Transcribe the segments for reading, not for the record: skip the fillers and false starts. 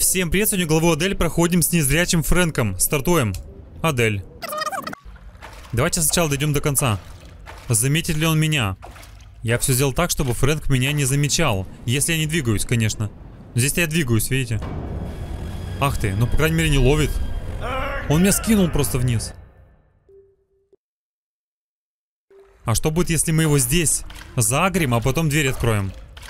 Всем привет, сегодня главу Адель проходим с незрячим Фрэнком. Стартуем. Адель. Давайте сначала дойдем до конца. Заметит ли он меня? Я все сделал так, чтобы Фрэнк меня не замечал. Если я не двигаюсь, конечно. Но здесь я двигаюсь, видите? Ах ты, ну по крайней мере не ловит. Он меня скинул просто вниз. А что будет, если мы его здесь загрим, а потом дверь откроем?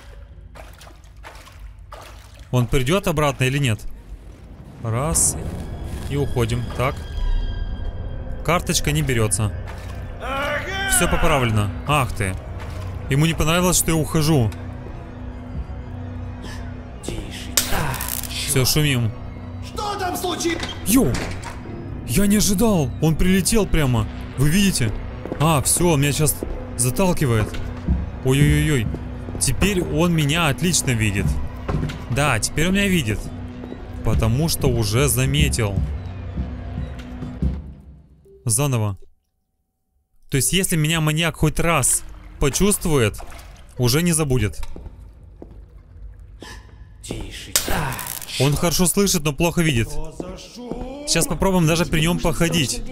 Он придет обратно или нет? Раз. И уходим. Так. Карточка не берется. Все поправлено. Ах ты. Ему не понравилось, что я ухожу. Все, шумим. Что там случилось? Йоу! Я не ожидал. Он прилетел прямо. Вы видите? А, все, он меня сейчас заталкивает. Ой-ой-ой. Теперь он меня отлично видит. Да, теперь он меня видит. Потому что уже заметил. Заново. То есть, если меня маньяк хоть раз почувствует, уже не забудет. Тише. Он хорошо слышит, но плохо видит. Сейчас попробуем даже при нем походить.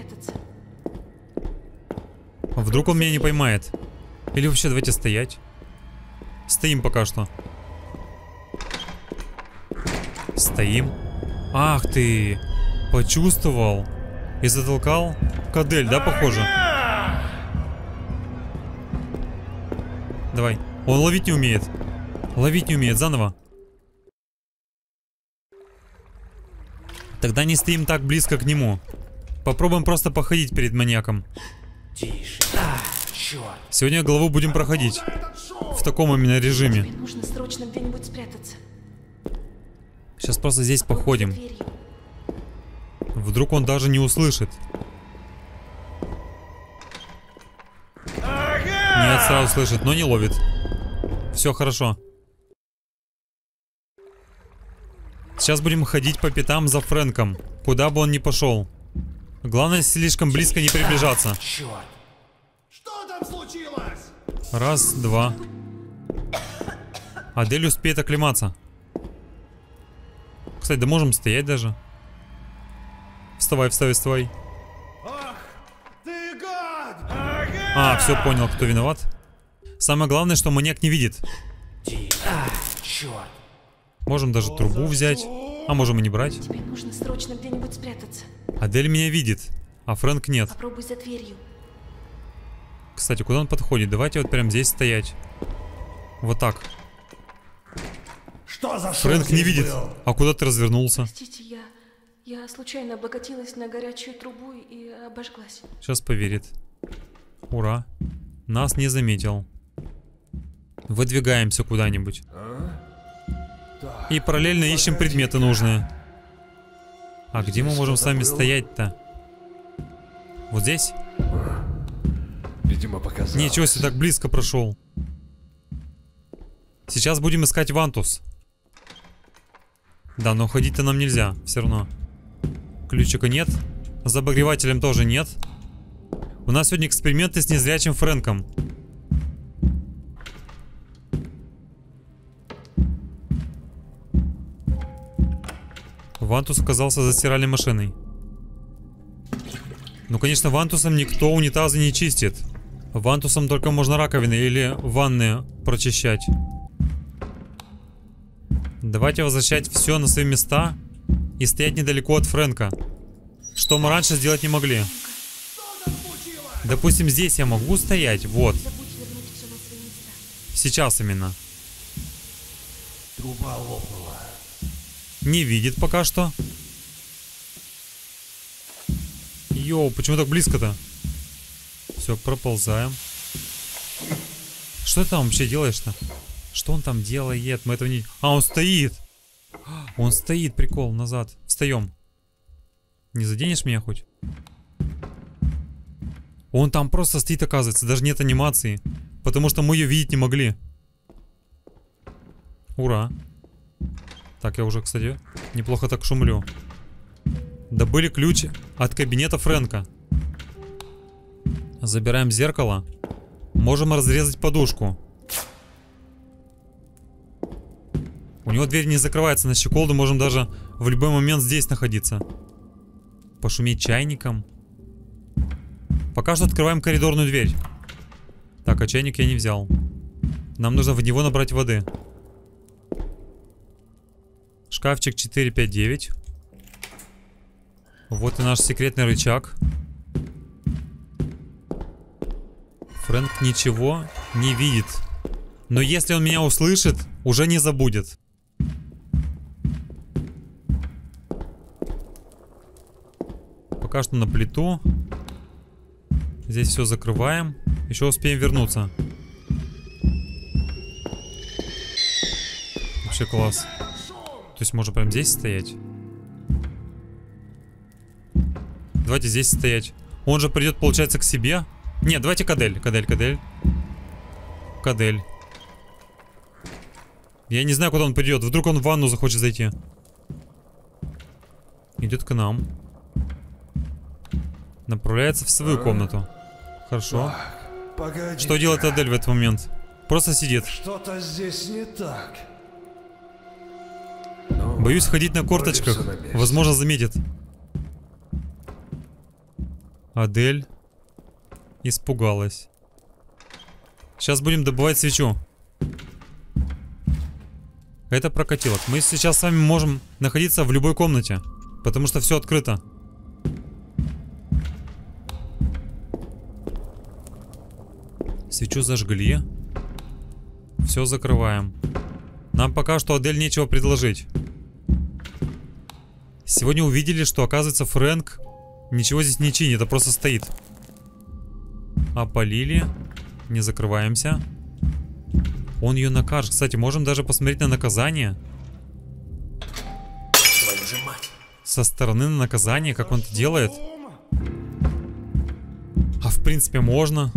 Вдруг он меня не поймает. Или вообще давайте стоять. Стоим пока что. Стоим. Ах ты. Почувствовал. И затолкал. Кадель, да, похоже? Давай. Он ловить не умеет. Ловить не умеет. Заново. Тогда не стоим так близко к нему. Попробуем просто походить перед маньяком. Тише. Черт. Сегодня главу будем проходить. В таком именно режиме. Тебе нужно срочно где-нибудь спрятаться. Сейчас просто здесь походим. Вдруг он даже не услышит. Нет, сразу слышит, но не ловит. Все хорошо. Сейчас будем ходить по пятам за Фрэнком. Куда бы он ни пошел. Главное, слишком близко не приближаться. Черт. Что там случилось? Раз, два. Адель успеет оклематься. Кстати, да можем стоять даже. Вставай, вставай, вставай. Ах, ты гад! А, все понял, кто виноват. Самое главное, что маньяк не видит. Тише. Черт. Можем даже трубу взять. А можем и не брать. Тебе нужно срочно где-нибудь спрятаться. Адель меня видит, а Фрэнк нет. Попробуй за дверью. Кстати, куда он подходит? Давайте вот прям здесь стоять. Вот так. Что за шум Фрэнк не здесь видит. был? А куда ты развернулся? Простите, я случайно облокотилась на горячую трубу и обожглась. Сейчас поверит. Ура. Нас не заметил. Выдвигаемся куда-нибудь. И параллельно ищем предметы нужные. А где мы можем с вами стоять-то? Вот здесь? Видимо, показалось. Ничего себе, так близко прошел. Сейчас будем искать вантус. Да, но уходить-то нам нельзя, все равно. Ключика нет. С обогревателем тоже нет. У нас сегодня эксперименты с незрячим Фрэнком. Вантус оказался за стиральной машиной. Ну, конечно, вантусом никто унитазы не чистит. Вантусом только можно раковины или ванны прочищать. Давайте возвращать все на свои места и стоять недалеко от Фрэнка. Что мы раньше сделать не могли. Допустим, здесь я могу стоять. Вот. Забудь вернуть все на свои места. Сейчас именно. Труба лопнула. Не видит пока что. Йоу, почему так близко-то? Все, проползаем. Что ты там вообще делаешь-то? Что он там делает? Мы этого не... А, он стоит! Он стоит, прикол, назад. Встаем. Не заденешь меня хоть? Он там просто стоит, оказывается. Даже нет анимации. Потому что мы ее видеть не могли. Ура. Так, я уже, кстати, неплохо так шумлю. Добыли ключ от кабинета Фрэнка. Забираем зеркало. Можем разрезать подушку. У него дверь не закрывается на щеколду, можем даже в любой момент здесь находиться. Пошуметь чайником. Пока что открываем коридорную дверь. Так, а чайник я не взял. Нам нужно в него набрать воды. Шкафчик 459. Вот и наш секретный рычаг. Фрэнк ничего не видит. Но если он меня услышит, уже не забудет. Пока что на плиту. Здесь все закрываем. Еще успеем вернуться. Вообще класс. То есть можно прям здесь стоять? Давайте здесь стоять. Он же придет, получается, к себе. Нет, давайте к Адель. К Адель. Я не знаю, куда он придет. Вдруг он в ванну захочет зайти. Идет к нам. Направляется в свою комнату. Хорошо. Погоди. Что делает Адель в этот момент? Просто сидит. Что-то здесь не так. Боюсь ходить на корточках. Возможно, заметит. Адель испугалась. Сейчас будем добывать свечу. Это прокатилок. Мы сейчас с вами можем находиться в любой комнате, потому что все открыто. Свечу зажгли. Все закрываем. Нам пока что Адель нечего предложить. Сегодня увидели, что, оказывается, Фрэнк ничего здесь не чинит, а просто стоит. Опалили. Не закрываемся. Он ее накажет. Кстати, можем даже посмотреть на наказание. Твою же мать. Со стороны на наказание, как он это делает. А в принципе можно.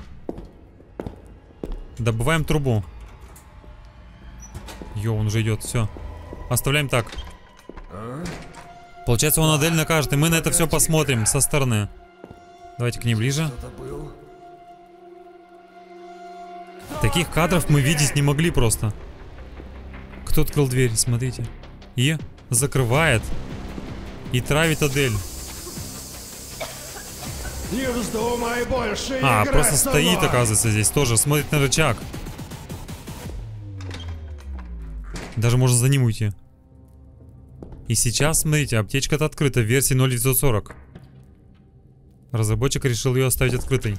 Добываем трубу. Йо, он уже идет, все. Оставляем так. Получается, он Адель накажет, и мы на это все посмотрим со стороны. Давайте к ней ближе. Таких кадров мы видеть не могли просто. Кто открыл дверь, смотрите. И закрывает. И травит Адель. Не вздумай больше играть просто со стоит, мной. оказывается, здесь тоже. Смотрит на рычаг. Даже можно за ним уйти. И сейчас, смотрите, аптечка-то открыта в версии 0940. Разработчик решил ее оставить открытой.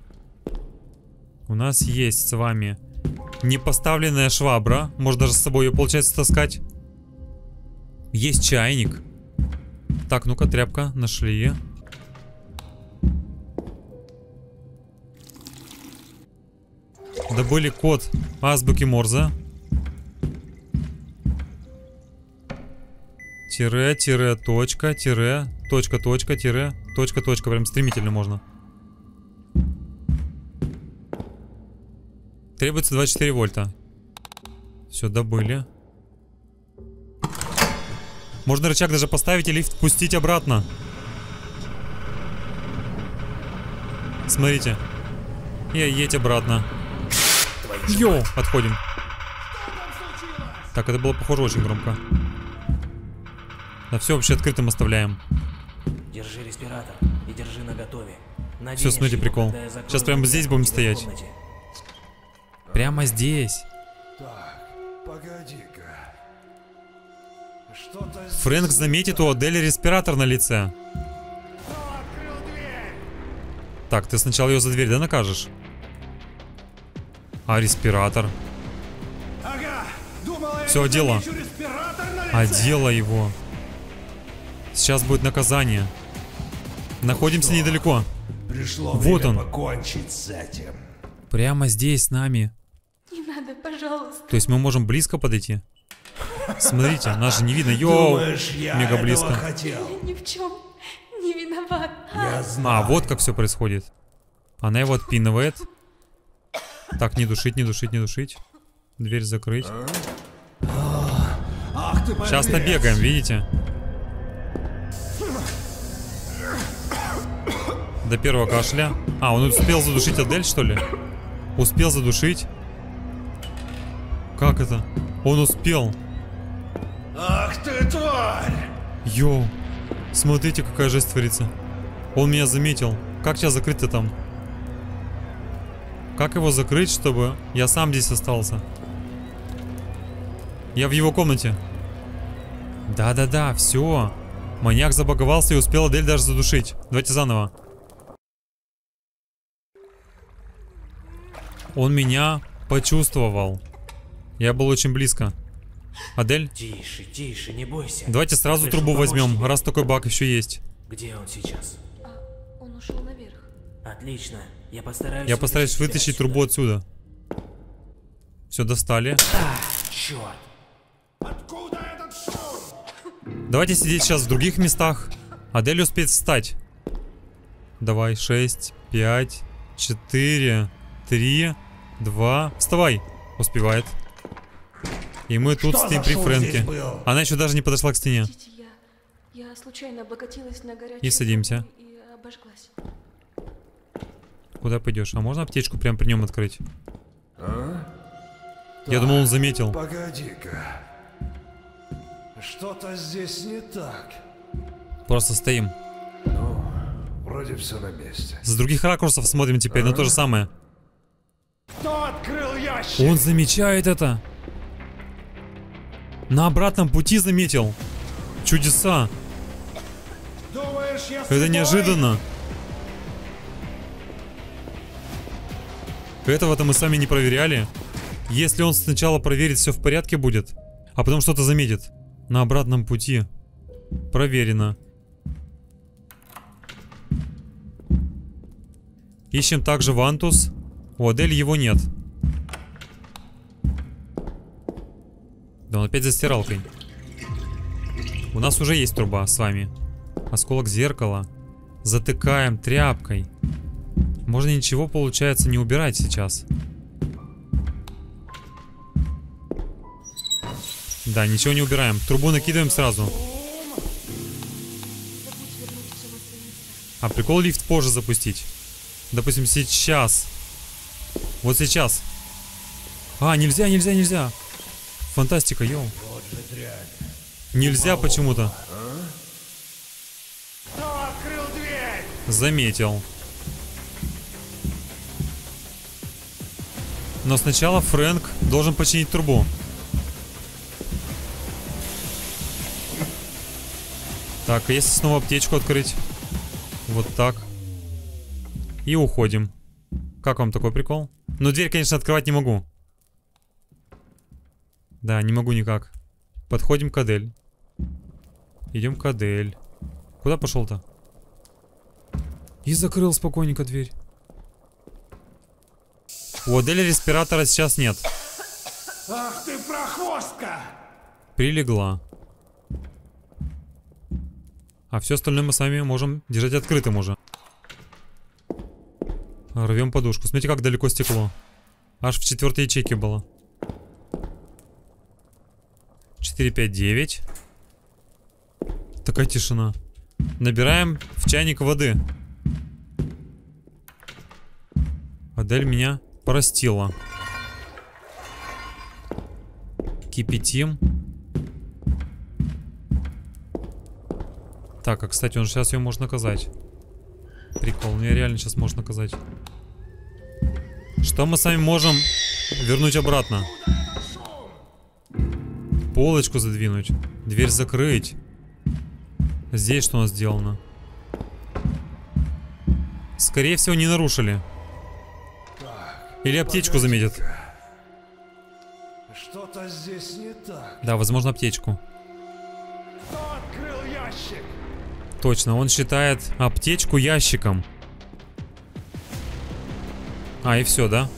У нас есть с вами непоставленная швабра. Можно даже с собой ее, получается, таскать. Есть чайник. Так, ну-ка, тряпка. Нашли. Добыли код азбуки Морзе. Тире, тире, точка, тире, точка, точка, тире, точка, точка. Прям стремительно можно. Требуется 24 вольта. Все, добыли. Можно рычаг даже поставить и лифт пустить обратно. Смотрите. И едь обратно. Йоу, отходим. Так, это было, похоже, очень громко. Да все вообще открытым оставляем. Держи респиратор и держи наготове. Все, смотрите, прикол. Сейчас прямо здесь будем стоять. Прямо здесь. Так, погоди-ка. Что-то Фрэнк заметит у Адели респиратор на лице. открыл дверь. Так, ты сначала ее за дверь, да, накажешь? А респиратор? Ага, думала, я Всё, не дело. замечу респиратор на лице. Одела его. Сейчас будет наказание. Находимся недалеко. Пришло Вот время он. покончить с этим. Прямо здесь с нами. Не надо, пожалуйста. То есть мы можем близко подойти. Смотрите, нас же не видно. Йоу, Думаешь, я мега этого близко. хотел? Я ни в чем не виноват. Я знаю. А, вот как все происходит. Она его отпинывает. Так, не душить, не душить, не душить. Дверь закрыть. Ах ты Сейчас подлец. набегаем, видите? До первого кашля. А, он успел задушить Адель, что ли? Успел задушить? Как это? Он успел. Мерзкая тварь! Йоу. Смотрите, какая жесть творится. Он меня заметил. Как тебя закрыть-то там? Как его закрыть, чтобы я сам здесь остался? Я в его комнате. Да-да-да, все. Маньяк забаговался и успел Адель даже задушить. Давайте заново. Он меня почувствовал. Я был очень близко. Адель? Тише, тише, не бойся. Давайте сразу Пришел трубу помочь возьмем, тебе. раз такой баг еще есть. Где он сейчас? Он ушел наверх. Отлично. Я постараюсь. Я постараюсь вытащить трубу отсюда. Все, достали. Черт. Откуда этот шум? Давайте сидеть сейчас в других местах. Адель успеет встать. Давай, 6, 5, 4, 3, 2. Вставай. Успевает. И мы тут Что стоим за при шум Фрэнке. здесь был? Она еще даже не подошла к стене. Простите, я случайно облокотилась на горячую И садимся. трубу и обожглась. Куда пойдешь? А можно аптечку прямо при нем открыть? А? Я думал, он заметил. Погоди-ка. Что-то здесь не так. Просто стоим. Ну, вроде все на месте. С других ракурсов смотрим теперь на то же самое. Кто открыл ящик? Он замечает это. На обратном пути заметил. Чудеса. Думаешь, я Это слепой? неожиданно. Этого-то мы сами не проверяли. Если он сначала проверит, все в порядке будет, а потом что-то заметит. На обратном пути. Проверено. Ищем также вантус. У Адель его нет. Да он опять за стиралкой. У нас уже есть труба с вами. Осколок зеркала. Затыкаем тряпкой. Можно ничего, получается, не убирать сейчас. Да, ничего не убираем. Трубу накидываем сразу. А прикол лифт позже запустить. Допустим, сейчас. Вот сейчас. А, нельзя, нельзя, нельзя. Фантастика, йоу. Вот же дрянь. Нельзя почему-то. Кто открыл дверь? Заметил. Но сначала Фрэнк должен починить трубу. Так, а если снова аптечку открыть? Вот так. И уходим. Как вам такой прикол? Но дверь, конечно, открывать не могу. Да, не могу никак. Подходим к Адель. Идем к Адель. Куда пошел-то? И закрыл спокойненько дверь. У Адели респиратора сейчас нет. Ах ты прохвостка! Прилегла. А все остальное мы с вами можем держать открытым уже. Рвем подушку. Смотрите, как далеко стекло. Аж в 4-й ячейке было. 4, 5, 9. Такая тишина. Набираем в чайник воды. Адель меня простила. Кипятим. Так, а кстати, он сейчас ее может наказать. Прикол, меня реально сейчас может наказать. Что мы с вами можем вернуть обратно? Полочку задвинуть. Дверь закрыть. Здесь что у нас сделано? Скорее всего, не нарушили. Или аптечку заметят. Что-то здесь не так. Да, возможно, аптечку. Кто открыл ящик? Точно, он считает аптечку ящиком. А, и все, да?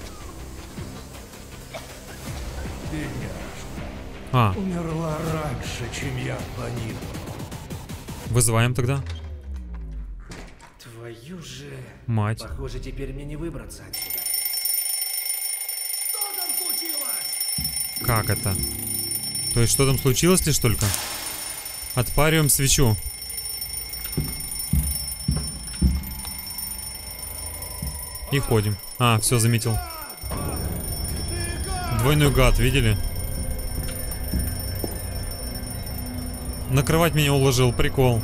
А, Умерла раньше, чем я планировал. вызываем тогда. Твою же... Мать. Похоже, теперь мне не выбраться отсюда. Что там случилось? Как это? То есть, что там случилось лишь только? Отпариваем свечу. И ходим. А, все, заметил. Двойной гад, видели? Накрывать меня уложил, прикол.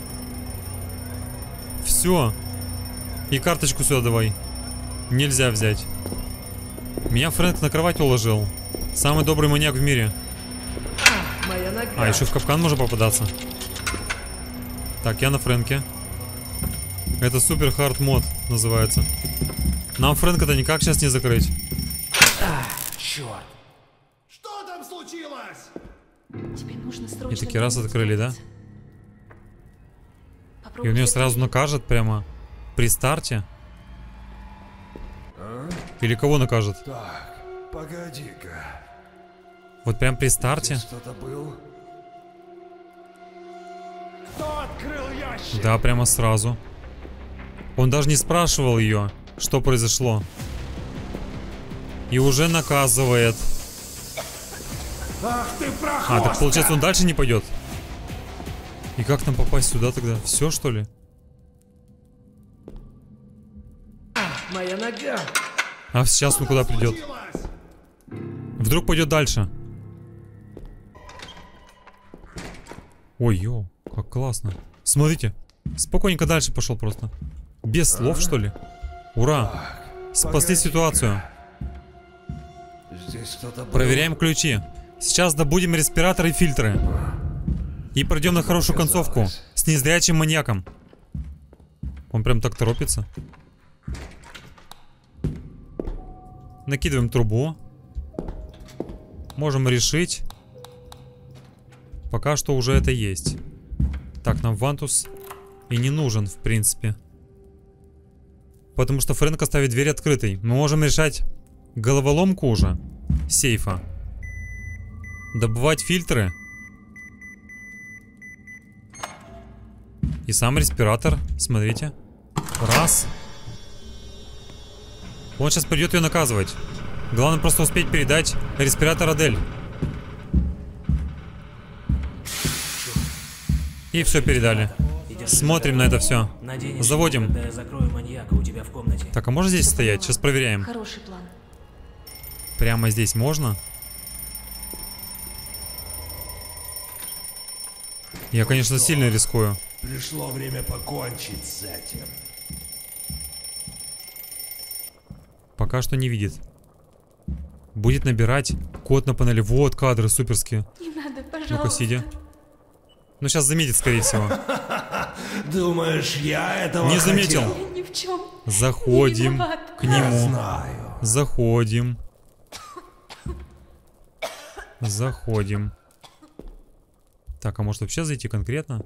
Все. И карточку сюда давай. Нельзя взять. Меня Фрэнк на кровать уложил. Самый добрый маньяк в мире. Моя нога. А, еще в капкан можно попадаться. Так, я на Фрэнке. Это супер хард мод называется. Нам Фрэнка-то никак сейчас не закрыть. Черт. Что там случилось? Тебе нужно срочно... И таки раз открыли, да? Попробуй И у нее закрыть. сразу накажет прямо при старте. Или кого накажет? Так, погоди-ка. Вот прям при старте? Здесь кто-то был? Кто открыл ящик? Да, прямо сразу. Он даже не спрашивал ее, что произошло. И уже наказывает. Ах ты А, прохвостка! так получается он дальше не пойдет? И как нам попасть сюда тогда? Все, что ли? Моя нога. А сейчас он куда придет? Случилось? Вдруг пойдет дальше? Ой, йоу, как классно. Смотрите, спокойненько дальше пошел просто. Без слов, что ли? Ура! Спасли ситуацию. Здесь кто-то был? Проверяем ключи. Сейчас добудем респираторы и фильтры. И пройдем на хорошую концовку с незрячим маньяком. Он прям так торопится. Накидываем трубу. Можем решить. Пока что уже это есть. Так, нам вантус и не нужен, в принципе. Потому что Фрэнк оставит дверь открытой. Мы можем решать головоломку уже сейфа. Добывать фильтры. И сам респиратор. Смотрите. Раз. Он сейчас придет ее наказывать. Главное просто успеть передать респиратор Адель. И все передали. И держи Смотрим на это все. Наденешь, Заводим. когда я закрою маньяка у тебя в комнате. Так, а можно здесь стоять? Сейчас проверяем. Хороший план. Прямо здесь можно? Я, конечно, сильно рискую. Пришло время покончить с этим. Пока что не видит. Будет набирать код на панели. Вот кадры суперские. Не надо, пожалуйста. Ну-ка, сиди. Ну, сейчас заметит, скорее всего. Думаешь, я этого Не заметил. хотел? Я ни в чем. Заходим Не виноват. к нему. Знаю. Заходим. Заходим. Так, а может вообще зайти конкретно?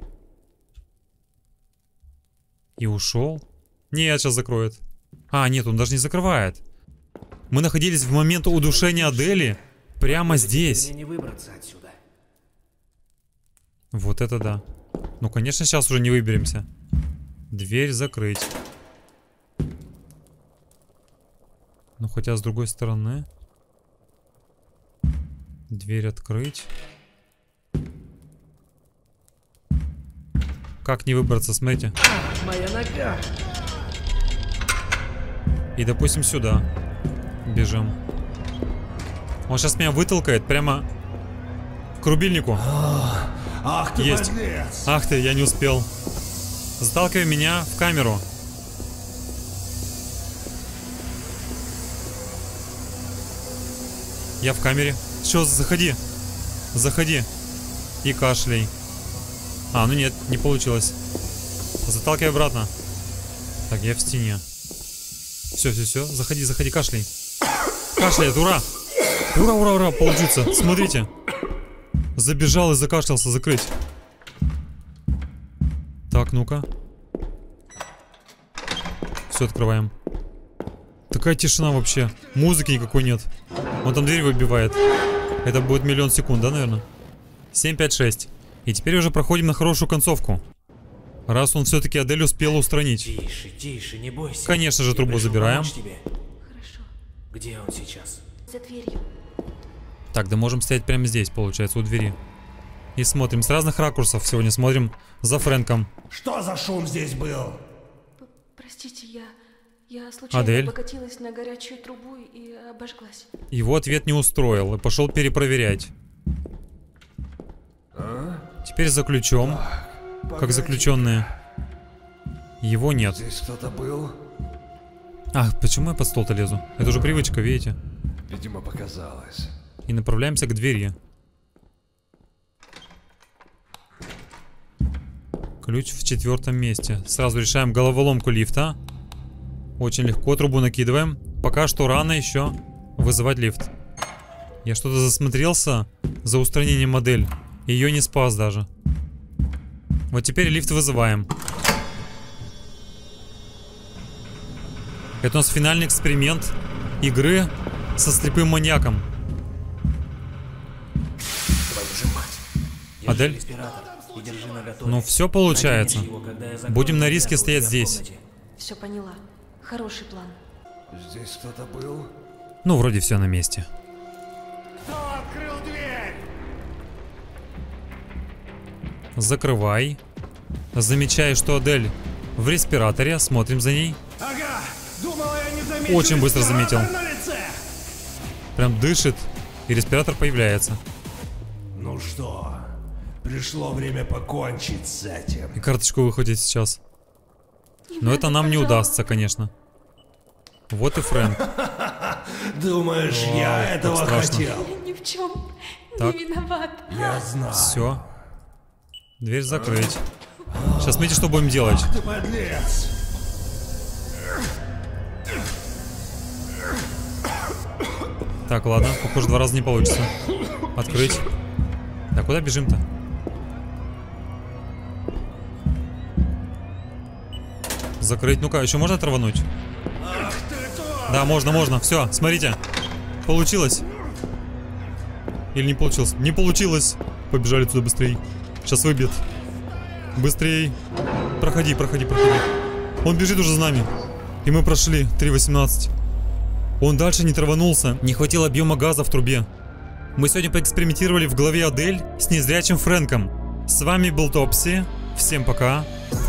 И ушел? Нет, сейчас закроет. А, нет, он даже не закрывает. Мы находились в момент удушения Адели прямо здесь. Мне не выбраться отсюда. Вот это да. Ну, конечно, сейчас уже не выберемся. Дверь закрыть. Ну, хотя с другой стороны. Дверь открыть. Как не выбраться, смотрите. Моя нога. И, допустим, сюда. Бежим. Он сейчас меня вытолкает прямо к рубильнику. Ах ты Есть. подлец! Ах ты, я не успел. Заталкивай меня в камеру. Я в камере. Все, заходи. Заходи. И кашляй. А, ну нет, не получилось. Заталкивай обратно. Так, я в стене. Все, все, все. Заходи, заходи, кашляй. Кашляет, ура! Ура, ура, ура, получится. Смотрите. Забежал и закашлялся, закрыть. Так, ну-ка. Все, открываем. Такая тишина вообще. Музыки никакой нет. Он там дверь выбивает. Это будет 1 000 000 секунд, да, наверное? 7, 5, 6. И теперь уже проходим на хорошую концовку. Раз он все-таки Адель успел устранить. Тише, тише, не бойся. Конечно же, Я трубу пришел забираем. помочь тебе. Хорошо. Где он сейчас? За дверью. Так, да можем стоять прямо здесь, получается, у двери. И смотрим с разных ракурсов. Сегодня смотрим за Фрэнком. Что за шум здесь был? Простите, я случайно Адель? облокотилась на горячую трубу и обожглась. Его ответ не устроил и пошел перепроверять. Теперь за ключом. Как заключенные. Его нет. Здесь кто-то был? А, почему я под стол-то лезу? Это уже привычка, видите? Видимо, показалось. И направляемся к двери. Ключ в 4-м месте. Сразу решаем головоломку лифта. Очень легко трубу накидываем. Пока что рано еще вызывать лифт. Я что-то засмотрелся за устранением модели. Ее не спас даже. Вот теперь лифт вызываем. Это у нас финальный эксперимент игры со слепым маньяком. Твою же мать. Держи Адель? респиратор и держи наготове. Ну все получается. Наденешь его, когда я закрою Будем на дверь риске у стоять тебя в здесь. комнате. Все поняла. Хороший план. Здесь кто-то был? Ну, вроде все на месте. Кто открыл дверь? Закрывай. Замечаю, что Адель в респираторе. Смотрим за ней. Ага! Думал, я не заметил. Очень быстро респиратор заметил. на лице! Прям дышит. И респиратор появляется. Ну что, пришло время покончить с этим. И карточку выхватить сейчас. Но это нам не удастся, конечно. Вот и Фрэнк. Думаешь, Вау, я как этого страшно. хотел? Я ни в чем Так. не виноват. Я знаю. Все. Дверь закрыть. Сейчас смотрите, что будем делать. Ты подлец. Так, ладно. Похоже, 2 раза не получится. Открыть. Да куда бежим-то? Закрыть. Ну-ка, еще можно оторвануть? Да, можно. Все, смотрите. Получилось. Или не получилось? Не получилось. Побежали туда быстрее. Сейчас выбьет. Быстрей. Проходи. Он бежит уже за нами. И мы прошли. 3:18. Он дальше не траванулся. Не хватило объема газа в трубе. Мы сегодня поэкспериментировали в голове Адель с незрячим Фрэнком. С вами был Топси. Всем пока.